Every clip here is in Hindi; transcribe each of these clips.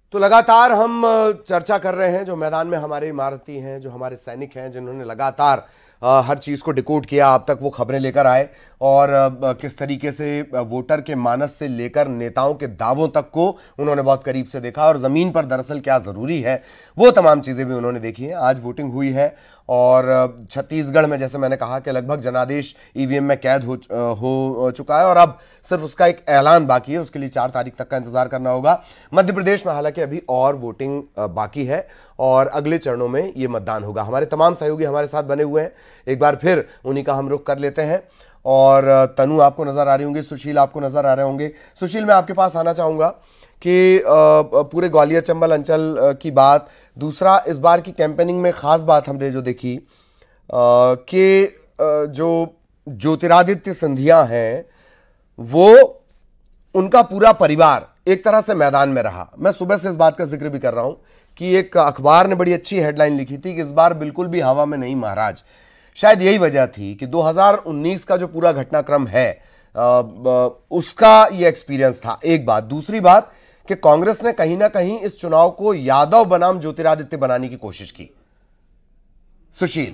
तो लगातार हम चर्चा कर रहे हैं, जो मैदान में हमारे इमारती हैं, जो हमारे सैनिक हैं, जिन्होंने लगातार हर चीज़ को डिकोड किया, अब तक वो खबरें लेकर आए और किस तरीके से वोटर के मानस से लेकर नेताओं के दावों तक को उन्होंने बहुत करीब से देखा और ज़मीन पर दरअसल क्या ज़रूरी है वो तमाम चीज़ें भी उन्होंने देखी हैं। आज वोटिंग हुई है और छत्तीसगढ़ में जैसे मैंने कहा कि लगभग जनादेश ईवीएम में कैद हो चुका है और अब सिर्फ उसका एक ऐलान बाकी है, उसके लिए 4 तारीख तक का इंतजार करना होगा। मध्य प्रदेश में हालांकि अभी और वोटिंग बाकी है और अगले चरणों में ये मतदान होगा। हमारे तमाम सहयोगी हमारे साथ बने हुए हैं, एक बार फिर उन्हीं का हम रुख कर लेते हैं। और तनु आपको नजर आ रही होंगी, सुशील आपको नजर आ रहे होंगे। सुशील, मैं आपके पास आना चाहूंगा कि पूरे ग्वालियर चंबल अंचल की बात, दूसरा इस बार की कैंपेनिंग में खास बात हमने जो देखी कि जो ज्योतिरादित्य सिंधिया हैं वो उनका पूरा परिवार एक तरह से मैदान में रहा। मैं सुबह से इस बात का जिक्र भी कर रहा हूं कि एक अखबार ने बड़ी अच्छी हेडलाइन लिखी थी कि इस बार बिल्कुल भी हवा में नहीं महाराज। शायद यही वजह थी कि 2019 का जो पूरा घटनाक्रम है उसका ये एक्सपीरियंस था, एक बात। दूसरी बात कि कांग्रेस ने कहीं ना कहीं इस चुनाव को यादव बनाम ज्योतिरादित्य बनाने की कोशिश की। सुशील।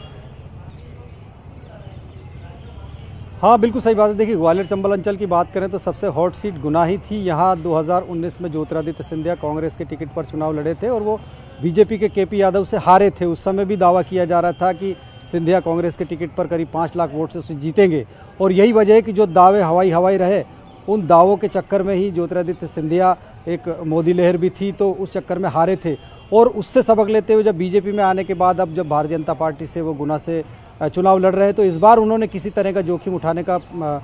हाँ, बिल्कुल सही बात है। देखिए, ग्वालियर चंबल अंचल की बात करें तो सबसे हॉट सीट गुना ही थी। यहाँ 2019 में ज्योतिरादित्य सिंधिया कांग्रेस के टिकट पर चुनाव लड़े थे और वो बीजेपी के केपी यादव से हारे थे। उस समय भी दावा किया जा रहा था कि सिंधिया कांग्रेस के टिकट पर करीब 5 लाख वोट से जीतेंगे और यही वजह है कि जो दावे हवाई रहे, उन दावों के चक्कर में ही ज्योतिरादित्य सिंधिया, एक मोदी लहर भी थी तो उस चक्कर में हारे थे। और उससे सबक लेते हुए जब बीजेपी में आने के बाद अब जब भारतीय जनता पार्टी से वो गुना से चुनाव लड़ रहे हैं तो इस बार उन्होंने किसी तरह का जोखिम उठाने का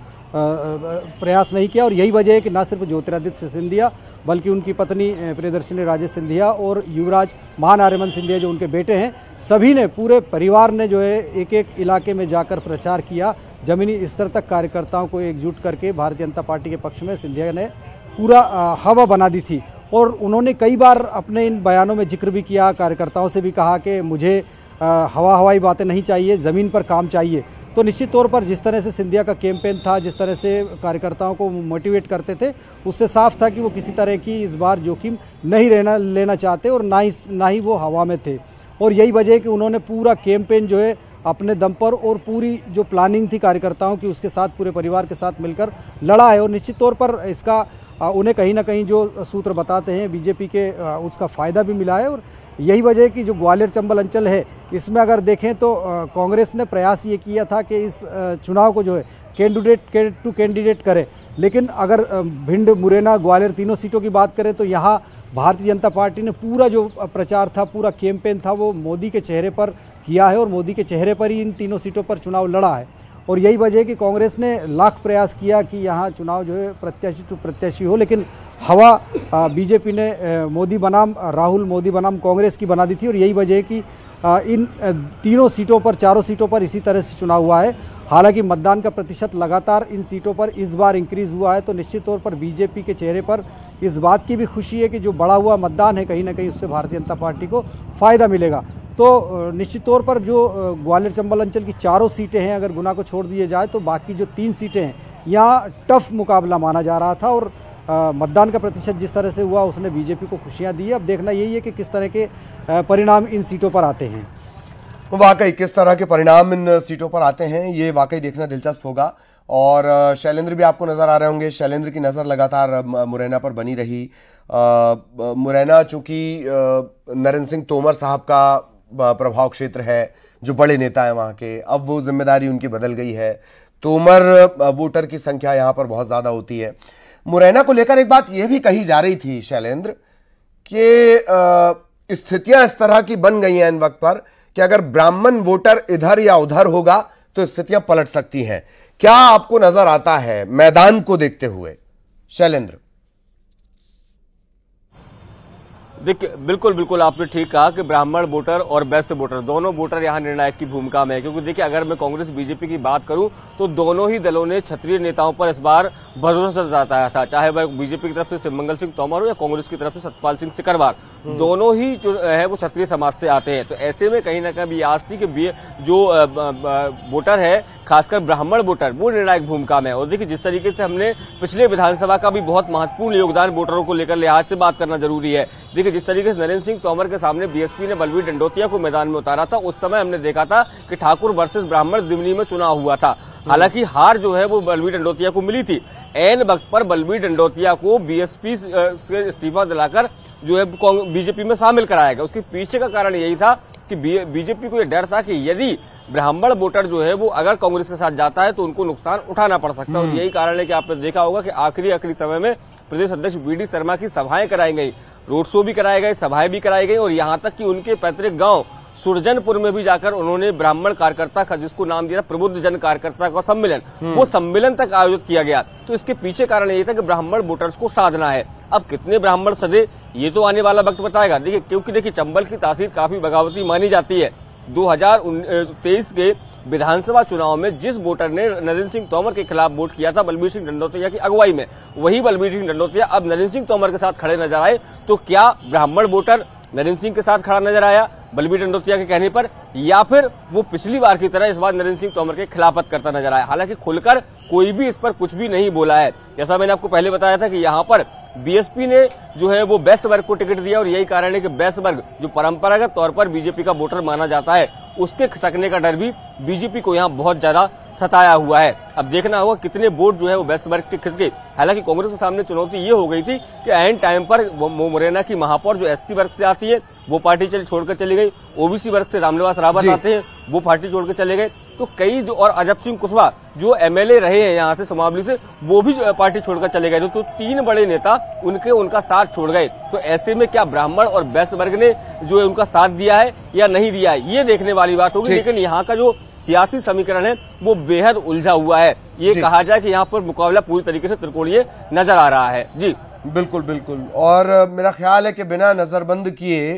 प्रयास नहीं किया और यही वजह है कि न सिर्फ ज्योतिरादित्य सिंधिया बल्कि उनकी पत्नी प्रियदर्शिनी राजे सिंधिया और युवराज महानारिमन सिंधिया जो उनके बेटे हैं, सभी ने, पूरे परिवार ने जो है एक एक इलाके में जाकर प्रचार किया। जमीनी स्तर तक कार्यकर्ताओं को एकजुट करके भारतीय जनता पार्टी के पक्ष में सिंधिया ने पूरा हवा बना दी थी। और उन्होंने कई बार अपने इन बयानों में जिक्र भी किया, कार्यकर्ताओं से भी कहा कि मुझे हवाई बातें नहीं चाहिए, ज़मीन पर काम चाहिए। तो निश्चित तौर पर जिस तरह से सिंधिया का कैंपेन था, जिस तरह से कार्यकर्ताओं को मोटिवेट करते थे, उससे साफ था कि वो किसी तरह की इस बार जोखिम नहीं लेना चाहते और ना ही वो हवा में थे। और यही वजह है कि उन्होंने पूरा कैंपेन जो है अपने दम पर और पूरी जो प्लानिंग थी कार्यकर्ताओं की उसके साथ पूरे परिवार के साथ मिलकर लड़ा है। और निश्चित तौर पर इसका उन्हें कहीं ना कहीं जो सूत्र बताते हैं बीजेपी के, उसका फ़ायदा भी मिला है। और यही वजह है कि जो ग्वालियर चंबल अंचल है इसमें अगर देखें तो कांग्रेस ने प्रयास ये किया था कि इस चुनाव को जो है कैंडिडेट करे, लेकिन अगर भिंड, मुरैना, ग्वालियर तीनों सीटों की बात करें तो यहाँ भारतीय जनता पार्टी ने पूरा जो प्रचार था, पूरा कैंपेन था, वो मोदी के चेहरे पर किया है और मोदी के चेहरे पर ही इन तीनों सीटों पर चुनाव लड़ा है। और यही वजह है कि कांग्रेस ने लाख प्रयास किया कि यहाँ चुनाव जो है प्रत्याशी हो, लेकिन हवा बीजेपी ने मोदी बनाम राहुल, मोदी बनाम कांग्रेस की बना दी थी। और यही वजह है कि इन तीनों सीटों पर, चारों सीटों पर इसी तरह से चुनाव हुआ है। हालांकि मतदान का प्रतिशत लगातार इन सीटों पर इस बार इंक्रीज हुआ है, तो निश्चित तौर पर बीजेपी के चेहरे पर इस बात की भी खुशी है कि जो बढ़ा हुआ मतदान है कहीं ना कहीं उससे भारतीय जनता पार्टी को फ़ायदा मिलेगा। तो निश्चित तौर पर जो ग्वालियर चंबल अंचल की चारों सीटें हैं, अगर गुना को छोड़ दिए जाए तो बाकी जो 3 सीटें हैं यहाँ टफ मुकाबला माना जा रहा था और मतदान का प्रतिशत जिस तरह से हुआ उसने बीजेपी को खुशियां दी। अब देखना यही है कि किस तरह के परिणाम इन सीटों पर आते हैं। वाकई किस तरह के परिणाम इन सीटों पर आते हैं ये वाकई देखना दिलचस्प होगा। और शैलेंद्र भी आपको नज़र आ रहे होंगे। शैलेंद्र की नज़र लगातार मुरैना पर बनी रही। मुरैना चूँकि नरेंद्र सिंह तोमर साहब का प्रभाव क्षेत्र है, जो बड़े नेता हैं वहाँ के, अब वो जिम्मेदारी उनकी बदल गई है। तोमर वोटर की संख्या यहाँ पर बहुत ज़्यादा होती है। मुरैना को लेकर एक बात यह भी कही जा रही थी शैलेंद्र कि स्थितियां इस तरह की बन गई हैं इन वक्त पर कि अगर ब्राह्मण वोटर इधर या उधर होगा तो स्थितियां पलट सकती हैं। क्या आपको नजर आता है मैदान को देखते हुए शैलेंद्र? देखिए, बिल्कुल आपने ठीक कहा कि ब्राह्मण वोटर और वैश्य वोटर दोनों वोटर यहाँ निर्णायक की भूमिका में है, क्योंकि देखिए अगर मैं कांग्रेस बीजेपी की बात करूं तो दोनों ही दलों ने क्षत्रिय नेताओं पर इस बार भरोसा जताया था, चाहे वह बीजेपी की तरफ से शिवमंगल सिंह तोमर हो या कांग्रेस की तरफ से सतपाल सिंह सिकरवार, दोनों ही जो है वो क्षत्रिय समाज से आते हैं। तो ऐसे में कहीं ना कहीं आस थी कि जो वोटर है खासकर ब्राह्मण वोटर वो निर्णायक भूमिका में है। और देखिए जिस तरीके से हमने पिछले विधानसभा का भी बहुत महत्वपूर्ण योगदान वोटरों को लेकर लिहाज से बात करना जरूरी है। देखिए जिस तरीके से नरेंद्र सिंह तोमर के सामने बीएसपी ने बलवीर डंडोतिया को मैदान में उतारा था, उस समय हमने देखा था कि ठाकुर वर्सेस ब्राह्मण दिमनी में चुनाव हुआ था। हालांकि हार जो है वो बलवीर डंडोतिया को मिली थी। ऐन वक्त पर बलवीर डंडोतिया को बीएसपी से इस्तीफा दिलाकर जो है बीजेपी में शामिल कराया गया। उसके पीछे का कारण यही था कि बीजेपी को यह डर था कि यदि ब्राह्मण वोटर जो है वो अगर कांग्रेस के साथ जाता है तो उनको नुकसान उठाना पड़ सकता है। और यही कारण है कि आपने देखा होगा कि आखिरी समय में प्रदेश अध्यक्ष वीडी शर्मा की सभाएं कराई गई, रोड शो भी कराए गए, सभाएं भी कराई गई, और यहाँ तक कि उनके पैतृक गांव सुरजनपुर में भी जाकर उन्होंने ब्राह्मण कार्यकर्ता का, जिसको नाम दिया प्रबुद्ध जन कार्यकर्ता का सम्मेलन, वो सम्मेलन तक आयोजित किया गया। तो इसके पीछे कारण यही था कि ब्राह्मण वोटर्स को साधना है। अब कितने ब्राह्मण सदे ये तो आने वाला वक्त बताएगा। देखिए क्योंकि देखिए चंबल की तासीर काफी बगावती मानी जाती है। 2023 के विधानसभा चुनाव में जिस वोटर ने नरेंद्र सिंह तोमर के खिलाफ वोट किया था बलबीर सिंह डंडोतिया की अगुवाई में, वही बलबीर सिंह डंडोतिया अब नरेंद्र सिंह तोमर के साथ खड़े नजर आए। तो क्या ब्राह्मण वोटर नरेंद्र सिंह के साथ खड़ा नजर आया बलबीर डंडोतिया के कहने पर, या फिर वो पिछली बार की तरह इस बार नरेंद्र सिंह तोमर के खिलाफत करता नजर आया? हालांकि खुलकर कोई भी इस पर कुछ भी नहीं बोला है। जैसा मैंने आपको पहले बताया था कि यहाँ पर बीएसपी ने जो है वो वैश्य वर्ग को टिकट दिया, और यही कारण है कि वैश्य वर्ग जो परंपरागत तौर पर बीजेपी का वोटर माना जाता है, उसके खसकने का डर भी बीजेपी को यहाँ बहुत ज्यादा सताया हुआ है। अब देखना होगा कितने वोट जो है वो वैश्य वर्ग के खिसके। हालांकि कांग्रेस के सामने चुनौती ये हो गई थी कि ऐन टाइम पर मुरैना की महापौर जो एससी वर्ग से आती है वो पार्टी छोड़कर चली गई, ओबीसी वर्ग से रामनिवास रावत आते हैं वो पार्टी छोड़कर चले गए। तो कई जो और अजब सिंह कुशवाहा जो एमएलए रहे हैं यहाँ से समावली से, वो भी पार्टी छोड़कर चले गए। तो 3 बड़े नेता उनका साथ छोड़ गए। तो ऐसे में क्या ब्राह्मण और वैश्य वर्ग ने जो है उनका साथ दिया है या नहीं दिया है, ये देखने वाली बात होगी। लेकिन यहाँ का जो सियासी समीकरण है वो बेहद उलझा हुआ है। ये कहा जाए कि यहाँ पर मुकाबला पूरी तरीके से त्रिकोणीय नजर आ रहा है। जी बिल्कुल। और मेरा ख्याल है कि बिना नजरबंद किए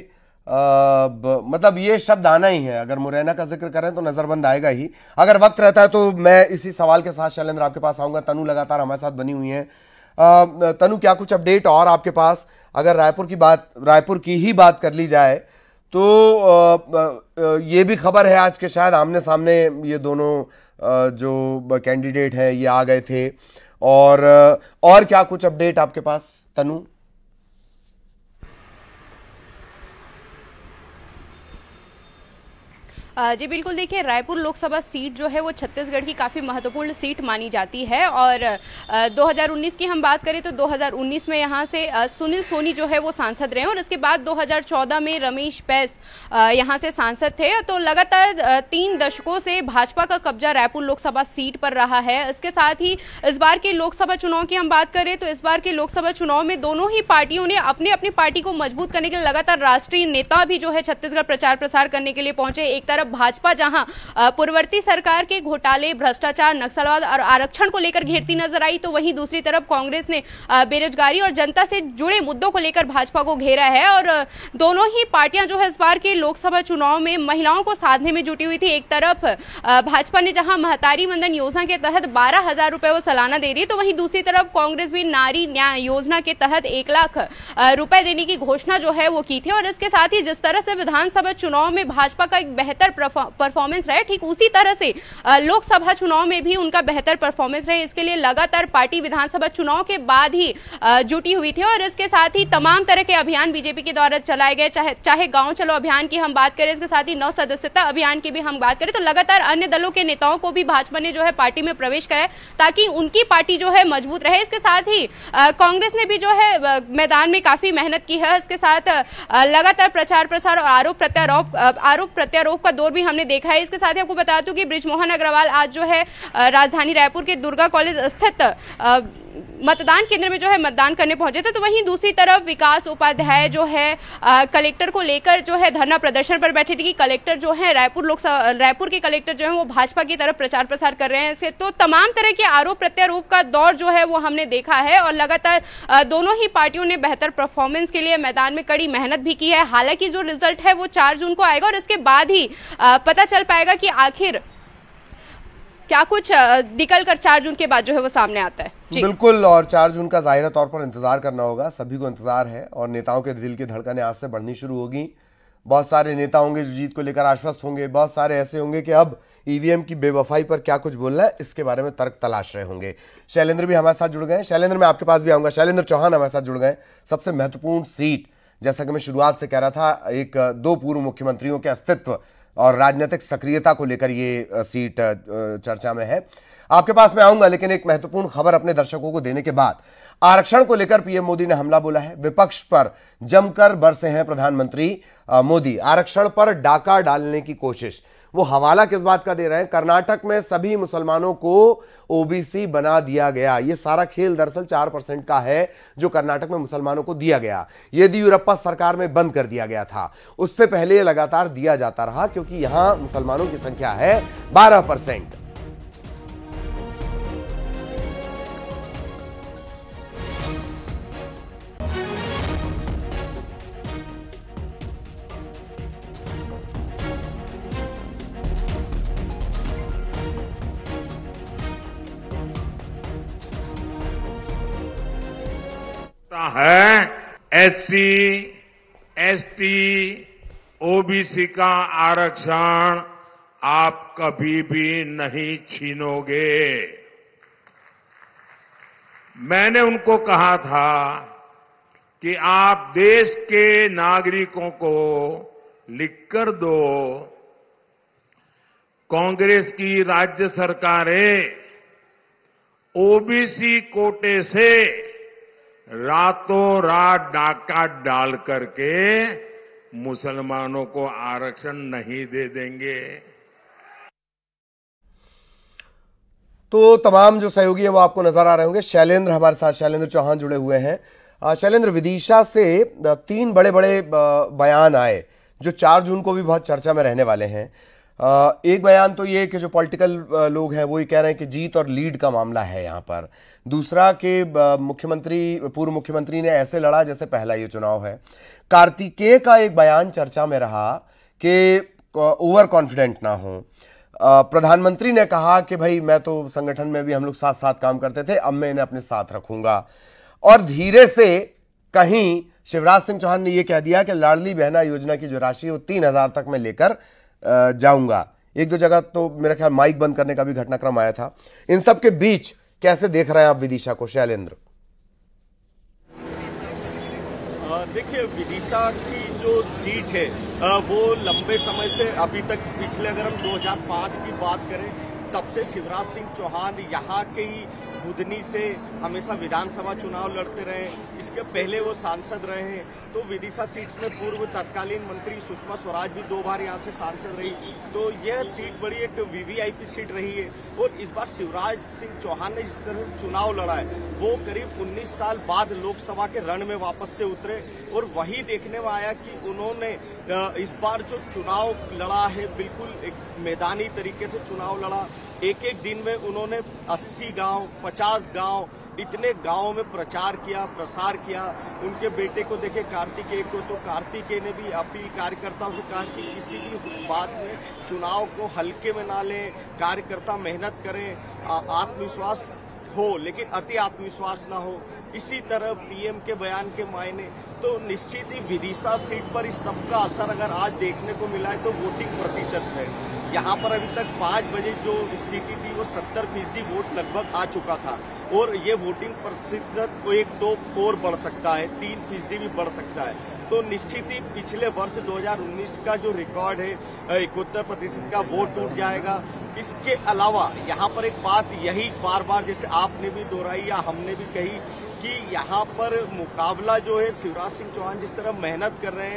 मतलब ये शब्द आना ही है। अगर मुरैना का जिक्र करें तो नजरबंद आएगा ही। अगर वक्त रहता है तो मैं इसी सवाल के साथ शैलेंद्र आपके पास आऊंगा। तनु लगातार हमारे साथ बनी हुई है। तनु, क्या कुछ अपडेट और आपके पास? अगर रायपुर की ही बात कर ली जाए तो ये भी खबर है आज के शायद आमने सामने ये दोनों जो कैंडिडेट हैं ये आ गए थे। और क्या कुछ अपडेट आपके पास तनु? जी बिल्कुल, देखिए रायपुर लोकसभा सीट जो है वो छत्तीसगढ़ की काफ़ी महत्वपूर्ण सीट मानी जाती है। और 2019 की हम बात करें तो 2019 में यहाँ से सुनील सोनी जो है वो सांसद रहे, और इसके बाद 2014 में रमेश बैस यहाँ से सांसद थे। तो लगातार 3 दशकों से भाजपा का कब्जा रायपुर लोकसभा सीट पर रहा है। इसके साथ ही इस बार के लोकसभा चुनाव की हम बात करें तो इस बार के लोकसभा चुनाव में दोनों ही पार्टियों ने अपनी पार्टी को मजबूत करने के लिए लगातार राष्ट्रीय नेता भी जो है छत्तीसगढ़ प्रचार प्रसार करने के लिए पहुंचे। एक तरफ भाजपा जहां पूर्ववर्ती सरकार के घोटाले, भ्रष्टाचार, नक्सलवाद और आरक्षण को लेकर घेरती नजर आई, तो वहीं दूसरी तरफ कांग्रेस ने बेरोजगारी और जनता से जुड़े मुद्दों को लेकर भाजपा को घेरा है। और दोनों ही पार्टियां जो है इस बार के लोकसभा चुनाव में महिलाओं को साधने में जुटी हुई थी। एक तरफ भाजपा ने जहां महतारी वंदन योजना के तहत 12,000 रुपए वो सालाना दे रही है, तो वहीं दूसरी तरफ कांग्रेस भी नारी न्याय योजना के तहत 1 लाख रुपए देने की घोषणा जो है वो की थी। और इसके साथ ही जिस तरह से विधानसभा चुनाव में भाजपा का एक बेहतर परफॉर्मेंस रहे, ठीक उसी तरह से लोकसभा चुनाव में भी उनका बेहतर परफॉर्मेंस रहे, इसके लिए लगातार पार्टी विधानसभा चुनाव के बाद ही जुटी हुई थी। और इसके साथ ही तमाम तरह के अभियान बीजेपी के द्वारा चलाए गए, चाहे गांव चलो अभियान की हम बात करें, इसके साथ ही 9 सदस्यता अभियान की भी हम बात करें, तो लगातार अन्य दलों के नेताओं को भी भाजपा ने जो है पार्टी में प्रवेश कराया ताकि उनकी पार्टी जो है मजबूत रहे। इसके साथ ही कांग्रेस ने भी जो है मैदान में काफी मेहनत की है। इसके साथ लगातार प्रचार प्रसार और आरोप प्रत्यारोप का दौर भी हमने देखा है। इसके साथ ही आपको बता दूं कि बृजमोहन अग्रवाल आज जो है राजधानी रायपुर के दुर्गा कॉलेज स्थित मतदान केंद्र में जो है मतदान करने पहुंचे थे। तो वहीं दूसरी तरफ विकास उपाध्याय जो है कलेक्टर को लेकर जो है धरना प्रदर्शन पर बैठे थे कि कलेक्टर जो है रायपुर के कलेक्टर जो है वो भाजपा की तरफ प्रचार प्रसार कर रहे हैं। तो तमाम तरह के आरोप प्रत्यारोप का दौर जो है वो हमने देखा है और लगातार दोनों ही पार्टियों ने बेहतर परफॉर्मेंस के लिए मैदान में कड़ी मेहनत भी की है। हालांकि जो रिजल्ट है वो 4 जून को आएगा और इसके बाद ही पता चल पाएगा कि आखिर क्या कुछ निकल कर 4 जून के बाद जो है वो सामने आता है। बिल्कुल, और 4 जून का जाहिर तौर पर इंतजार करना होगा, सभी को इंतजार है और नेताओं के दिल की धड़कनें आज से बढ़नी शुरू होगी। बहुत सारे नेता होंगे जो जीत को लेकर आश्वस्त होंगे, बहुत सारे ऐसे होंगे कि अब ईवीएम की बेवफाई पर क्या कुछ बोलना है इसके बारे में तर्क तलाश रहे होंगे। शैलेंद्र भी हमारे साथ जुड़ गए। शैलेंद्र, मैं आपके पास भी आऊंगा। शैलेंद्र चौहान हमारे साथ जुड़ गए। सबसे महत्वपूर्ण सीट, जैसा कि मैं शुरुआत से कह रहा था, 2 पूर्व मुख्यमंत्रियों के अस्तित्व और राजनीतिक सक्रियता को लेकर ये सीट चर्चा में है। आपके पास मैं आऊंगा, लेकिन एक महत्वपूर्ण खबर अपने दर्शकों को देने के बाद, आरक्षण को लेकर पीएम मोदी ने हमला बोला है। विपक्ष पर जमकर बरसे हैं प्रधानमंत्री मोदी। आरक्षण पर डाका डालने की कोशिश, वो हवाला किस बात का दे रहे हैं? कर्नाटक में सभी मुसलमानों को ओबीसी बना दिया गया। ये सारा खेल दरअसल 4% का है जो कर्नाटक में मुसलमानों को दिया गया। येदियुरप्पा सरकार में बंद कर दिया गया था। उससे पहले ये लगातार दिया जाता रहा क्योंकि यहां मुसलमानों की संख्या है 12%। है एससी, एसटी, ओबीसी का आरक्षण आप कभी भी नहीं छीनोगे। मैंने उनको कहा था कि आप देश के नागरिकों को लिखकर दो, कांग्रेस की राज्य सरकारें ओबीसी कोटे से रातों रात डाका डाल करके मुसलमानों को आरक्षण नहीं दे देंगे। तो तमाम जो सहयोगी हैं वो आपको नजर आ रहे होंगे। शैलेंद्र हमारे साथ, शैलेंद्र चौहान जुड़े हुए हैं। शैलेंद्र, विदिशा से 3 बड़े बड़े बयान आए जो 4 जून को भी बहुत चर्चा में रहने वाले हैं। एक बयान तो ये कि जो पॉलिटिकल लोग हैं वो ये कह रहे हैं कि जीत और लीड का मामला है यहाँ पर। दूसरा कि पूर्व मुख्यमंत्री ने ऐसे लड़ा जैसे पहला ये चुनाव है। कार्तिकेय का एक बयान चर्चा में रहा कि ओवर कॉन्फिडेंट ना हो। प्रधानमंत्री ने कहा कि भाई मैं तो संगठन में भी हम लोग साथ साथ काम करते थे, अब मैं इन्हें अपने साथ रखूंगा। और धीरे से कहीं शिवराज सिंह चौहान ने यह कह दिया कि लाडली बहना योजना की जो राशि है वो 3,000 तक मैं लेकर जाऊंगा। 1-2 जगह तो मेरा ख्याल माइक बंद करने का भी घटनाक्रम आया था। इन सब के बीच कैसे देख रहे हैं आप विदिशा को, शैलेंद्र? देखिए, विदिशा की जो सीट है वो लंबे समय से अभी तक, पिछले अगर हम 2005 की बात करें तब से शिवराज सिंह चौहान यहाँ के ही बुधनी से हमेशा विधानसभा चुनाव लड़ते रहे। इसके पहले वो सांसद रहे हैं। तो विदिशा सीट्स में पूर्व तत्कालीन मंत्री सुषमा स्वराज भी 2 बार यहाँ से सांसद रही। तो यह सीट बड़ी एक वीवीआईपी सीट रही है। और इस बार शिवराज सिंह चौहान ने जिस तरह से चुनाव लड़ा है वो करीब 19 साल बाद लोकसभा के रण में वापस से उतरे। और वही देखने में आया कि उन्होंने इस बार जो चुनाव लड़ा है बिल्कुल एक मैदानी तरीके से चुनाव लड़ा। एक एक दिन में उन्होंने 80 गांव, 50 गांव, इतने गांवों में प्रचार किया, प्रसार किया। उनके बेटे को देखे कार्तिकेय को, तो कार्तिकेय ने भी अपील कार्यकर्ताओं से कहा कि किसी भी बात में चुनाव को हल्के में ना लें, कार्यकर्ता मेहनत करें, आत्मविश्वास हो लेकिन अति आत्मविश्वास ना हो। इसी तरह पीएम के बयान के मायने तो निश्चित ही विदिशा सीट पर इस सबका असर अगर आज देखने को मिला है तो वोटिंग प्रतिशत है। यहाँ पर अभी तक 5 बजे जो स्थिति थी वो 70% वोट लगभग आ चुका था। और ये वोटिंग प्रतिशत को 1-2 और बढ़ सकता है, 3% भी बढ़ सकता है। तो निश्चित ही पिछले वर्ष 2019 का जो रिकॉर्ड है 71% का वोट टूट जाएगा। इसके अलावा यहाँ पर एक बात यही बार बार जैसे आपने भी दोहराई या हमने भी कही कि यहाँ पर मुकाबला जो है शिवराज सिंह चौहान जिस तरह मेहनत कर रहे हैं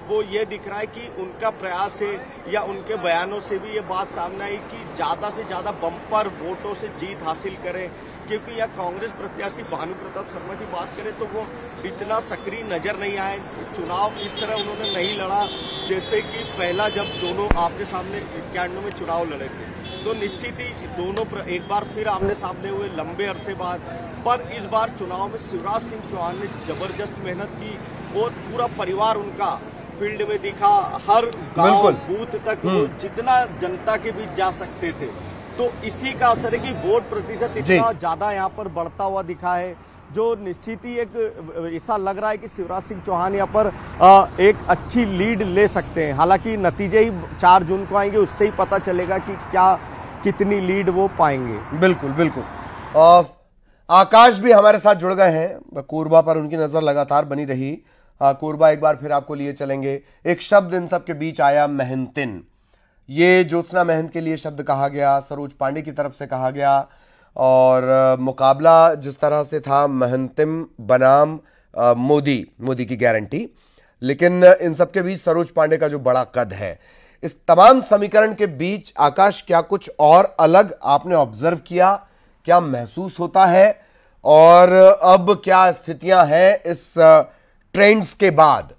वो ये दिख रहा है कि उनका प्रयास है या उनके बयानों से भी ये बात सामने आई कि ज़्यादा से ज़्यादा बम्पर वोटों से जीत हासिल करें, क्योंकि यह कांग्रेस प्रत्याशी भानु प्रताप शर्मा की बात करें तो वो इतना सक्रिय नजर नहीं आए। चुनाव इस तरह उन्होंने नहीं लड़ा जैसे कि पहला जब दोनों आमने सामने 91 में चुनाव लड़े थे, तो निश्चित ही दोनों एक बार फिर आमने सामने हुए लंबे अरसे बाद। पर इस बार चुनाव में शिवराज सिंह चौहान ने जबरदस्त मेहनत की और पूरा परिवार उनका फील्ड में दिखा, हर गांव बूथ तक वो जितना जनता के बीच जा सकते थे। तो इसी का असर है कि वोट प्रतिशत इतना ज्यादा यहाँ पर बढ़ता हुआ दिखा है, जो निश्चित ही एक ऐसा लग रहा है कि शिवराज सिंह चौहान यहाँ पर एक अच्छी लीड ले सकते हैं। हालांकि नतीजे ही 4 जून को आएंगे, उससे ही पता चलेगा कि क्या कितनी लीड वो पाएंगे। बिल्कुल बिल्कुल। आकाश भी हमारे साथ जुड़ गए हैं, कोरबा पर उनकी नजर लगातार बनी रही। कोरबा एक बार फिर आपको लिए चलेंगे। एक शब्द इन सब के बीच आया, मेहनतिन। ये ज्योत्सना महंत के लिए शब्द कहा गया, सरोज पांडे की तरफ से कहा गया, और मुकाबला जिस तरह से था महंतिम बनाम मोदी की गारंटी। लेकिन इन सब के बीच सरोज पांडे का जो बड़ा कद है, इस तमाम समीकरण के बीच आकाश क्या कुछ और अलग आपने ऑब्जर्व किया, क्या महसूस होता है, और अब क्या स्थितियां हैं इस ट्रेंड्स के बाद?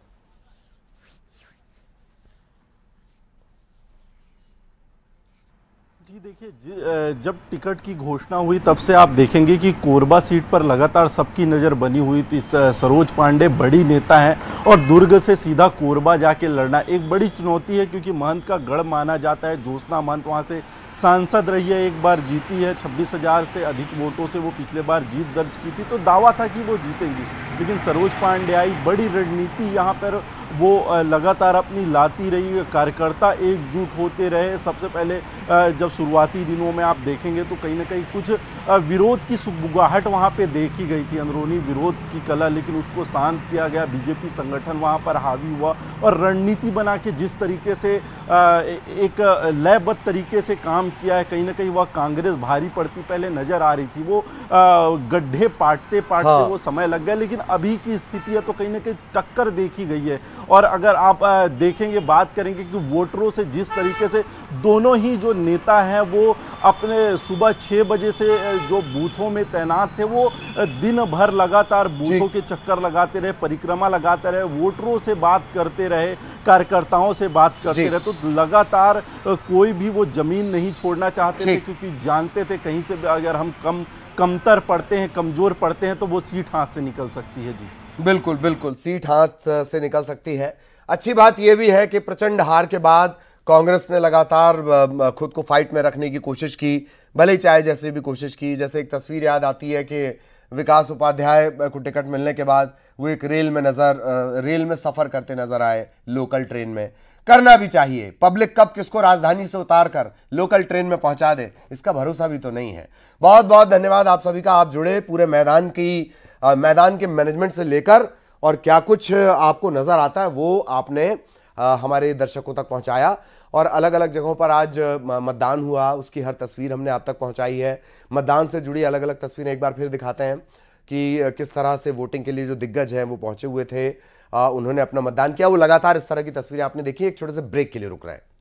जी देखिए, जब टिकट की घोषणा हुई तब से आप देखेंगे कि कोरबा सीट पर लगातार सबकी नज़र बनी हुई थी। सरोज पांडे बड़ी नेता हैं और दुर्ग से सीधा कोरबा जाके लड़ना एक बड़ी चुनौती है, क्योंकि महंत का गढ़ माना जाता है। ज्योत्सना महंत वहाँ से सांसद रही है, एक बार जीती है, 26,000 से अधिक वोटों से वो पिछले बार जीत दर्ज की थी, तो दावा था कि वो जीतेंगी। लेकिन सरोज पांडे आई, बड़ी रणनीति यहाँ पर वो लगातार अपनी लाती रही, कार्यकर्ता एकजुट होते रहे। सबसे पहले जब शुरुआती दिनों में आप देखेंगे तो कहीं ना कहीं कुछ विरोध की सुगबुगाहट वहाँ पे देखी गई थी, अंदरूनी विरोध की कला, लेकिन उसको शांत किया गया। बीजेपी संगठन वहाँ पर हावी हुआ और रणनीति बना के जिस तरीके से एक लयबद्ध तरीके से काम किया है, कहीं ना कहीं वह कांग्रेस भारी पड़ती पहले नजर आ रही थी। वो गड्ढे पाटते वो समय लग गया, लेकिन अभी की स्थिति है तो कहीं ना कहीं टक्कर देखी गई है। और अगर आप देखेंगे, बात करेंगे कि वोटरों से जिस तरीके से दोनों ही जो नेता हैं वो अपने सुबह 6 बजे से जो बूथों में तैनात थे, वो दिन भर लगातार बूथों के चक्कर लगाते रहे, परिक्रमा लगाते रहे, वोटरों से बात करते रहे, कार्यकर्ताओं से बात करते रहे। तो लगातार कोई भी वो जमीन नहीं छोड़ना चाहते थे, क्योंकि जानते थे कहीं से अगर हम कमतर पड़ते हैं, कमजोर पड़ते हैं, तो वो सीट हाथ से निकल सकती है। जी बिल्कुल बिल्कुल, सीट हाथ से निकल सकती है। अच्छी बात यह भी है कि प्रचंड हार के बाद कांग्रेस ने लगातार खुद को फाइट में रखने की कोशिश की, भले ही चाहे जैसे भी कोशिश की। जैसे एक तस्वीर याद आती है कि विकास उपाध्याय को टिकट मिलने के बाद वो एक रेल में सफर करते नजर आए, लोकल ट्रेन में। करना भी चाहिए, पब्लिक कब किसको राजधानी से उतार कर लोकल ट्रेन में पहुंचा दे, इसका भरोसा भी तो नहीं है। बहुत बहुत धन्यवाद आप सभी का, आप जुड़े पूरे मैदान के मैनेजमेंट से लेकर, और क्या कुछ आपको नजर आता है वो आपने हमारे दर्शकों तक पहुंचाया। और अलग अलग जगहों पर आज मतदान हुआ, उसकी हर तस्वीर हमने आप तक पहुंचाई है। मतदान से जुड़ी अलग अलग तस्वीरें एक बार फिर दिखाते हैं कि किस तरह से वोटिंग के लिए जो दिग्गज हैं वो पहुंचे हुए थे, उन्होंने अपना मतदान किया। वो लगातार इस तरह की तस्वीरें आपने देखी। एक छोटे से ब्रेक के लिए रुक रहे हैं।